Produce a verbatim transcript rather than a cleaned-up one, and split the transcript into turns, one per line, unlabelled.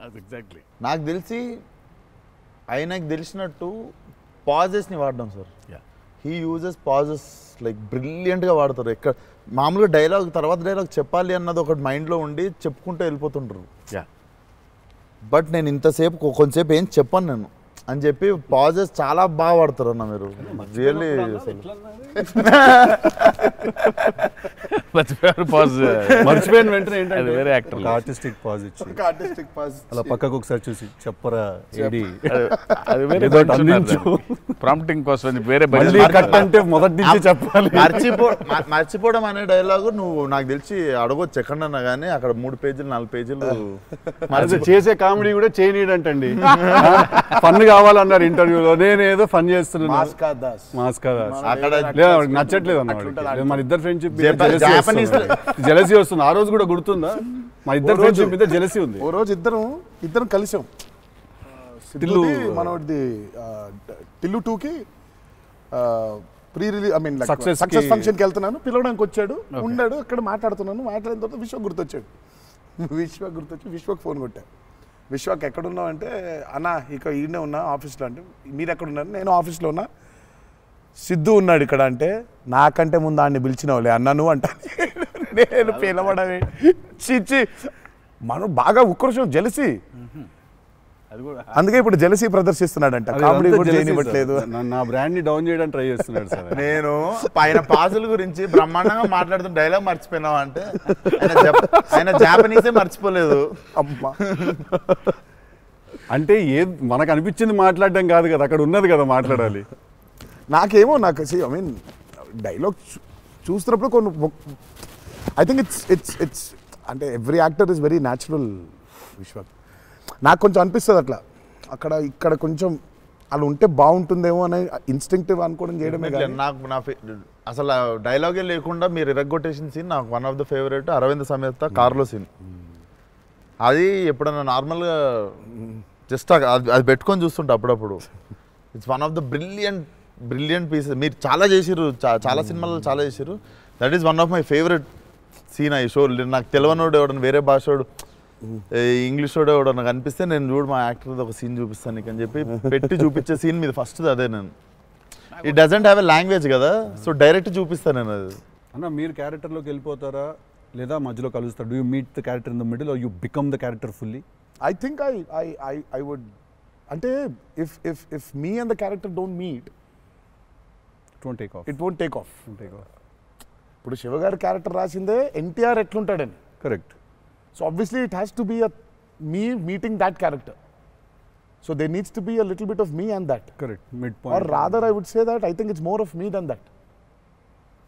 Exactly.
నాకు తెలిసి ఆయనకు తెలిసినట్టు పాజెస్ని వాడడం sir. He uses pauses like బ్రిలియంట్గా వాడతారు. ఎక్కడ మామూలుగా డైలాగ్ తర్వాత డైలాగ్ చెప్పాలి అన్నది ఒకటి మైండ్లో ఉండి చెప్పుకుంటూ వెళ్ళిపోతుంటారు. బట్ నేను ఇంతసేపు కొంతసేపు ఏం చెప్పాను నేను అని చెప్పి పాజెస్ చాలా బాగా వాడతారు అన్న మీరు. రియల్లీ
మర్చిపోయిన వెంటనే ఏంటంటే వేరే యాక్టర్ ఆర్టిస్టిక్ పాజ్ ఇచ్చి
ఆర్టిస్టిక్ పాజ్
అలా పక్కకు ఒకసారి చూసి చెప్పరా ఏడి
ప్రాంప్టింగ్ కోసం వేరే
కట్ అంటే మొదటి నుంచి చెప్పాలి.
మర్చిపో మర్చిపోవడం అనే డైలాగు నువ్వు నాకు తెలిసి అడగొచ్చు ఎక్కడన్నా కానీ అక్కడ మూడు పేజీలు నాలుగు పేజీలు
చేసే కామెడీ కూడా చేయనీడంటండి. ఫన్ కావాలన్నారు ఇంటర్వ్యూలో, నేనేదో ఫన్ చేస్తున్నాను. మాస్కా దాస్ అక్కడ నచ్చట్లేదు అన్నమాట. మన ఇద్దరు ఫ్రెండ్షిప్ జెలసీ వస్తుంది. ఆ రోజు కూడా గుర్తుందా? మా ఇద్దరు ఫ్రెండ్షిప్ మీద జెలసీ ఉంది.
ఓ రోజు ఇద్దరం ఇద్దరం కలిసాం టిల్లు మనది టిల్లు టూకి pre release I mean success success ఫంక్షన్కి వెళ్తున్నాను, పిలవడానికి వచ్చాడు, ఉన్నాడు అక్కడ మాట్లాడుతున్నాను. మాట్లాడిన తర్వాత విశ్వ గుర్తొచ్చాడు. విశ్వ గుర్తొచ్చి విశ్వకు ఫోన్ కొట్టాను. విశ్వక్ ఎక్కడున్నావు అంటే, అన్నా ఇక ఈయనే ఉన్నా ఆఫీస్లో. అంటే మీరు ఎక్కడున్నారు? నేను ఆఫీస్లో ఉన్నా. సిద్ధు ఉన్నాడు ఇక్కడ అంటే, నాకంటే ముందు ఆయన్ని పిలిచినవులే అన్నా నువ్వు అంటా. నేను పిలవడమే చిచ్చి మనం బాగా ఉక్రోషం జెలసీ. అందుకే ఇప్పుడు జెలసీ ప్రదర్శిస్తున్నాడంట. కామెడీ కూడా చేయనివ్వట్లేదు.
నా బ్రాండ్ ని డౌన్ చేయడానికి ట్రై చేస్తున్నాడు సార్.
నేను ఆయన పాజుల గురించి బ్రహ్మాండంగా మాట్లాడుతున్న డైలాగ్ మర్చిపోయినావా అంటే, ఆయన జాపనీసే మర్చిపోలేదు.
అమ్మా
అంటే ఏ మనకు అనిపించింది మాట్లాడడం కాదు కదా, అక్కడ ఉన్నది కదా మాట్లాడాలి.
నాకేమో నాకు ఐ మీన్ డైలాగ్ చూస్తున్నప్పుడు కొన్ని I think it's it's it's అంటే every actor is very natural. Vishwak నాకు కొంచెం అనిపిస్తుంది అట్లా, అక్కడ ఇక్కడ కొంచెం అలా ఉంటే బాగుంటుందేమో అని ఇన్స్టింక్టివ్ అనుకోవడం చేయడమే.
నాకు నా అసలు డైలాగే లేకుండా మీరు ఇరగ్గొట్టేసిన సీన్ నాకు one of the favourite Aravind Sametha కార్లో సీన్. అది ఎప్పుడన్నా నార్మల్గా జస్ట్ అది పెట్టుకొని చూస్తుంటే అప్పుడప్పుడు it's one of the brilliant brilliant pieces. మీరు చాలా చేసిర్రు, చాలా సినిమాలు చాలా చేసిర్రు. That is one of my favourite scene ఈ షో. నాకు తెలియనోడు ఎవడన్నా వేరే భాషోడు ఇంగ్లీష్ వాడు ఎవడో నాకు అనిపిస్తే నేను చూడు మా యాక్టర్ ఒక సీన్ చూపిస్తాను నీకు అని చెప్పి పెట్టి చూపించే సీన్ మీద ఫస్ట్ అదే. నేను it doesn't have a language కదా, సో డైరెక్ట్ చూపిస్తాను నేను. అది
అన్న మీరు క్యారెక్టర్లోకి వెళ్ళిపోతారా లేదా మధ్యలో కలుస్తారు? Do you meet the character in the middle or you become the character fully?
I think I I I I would అంటే if if if me and the character don't meet
it won't take off.
It won't take off. ఇప్పుడు శివగారి character రాసిందే ఎన్టీఆర్ ఎట్లుంటాడని.
Correct.
So obviously it has to be a me meeting that character. So there needs to be a little bit of me and that.
Correct. Midpoint.
Or rather I would say that I think it's more of me than that.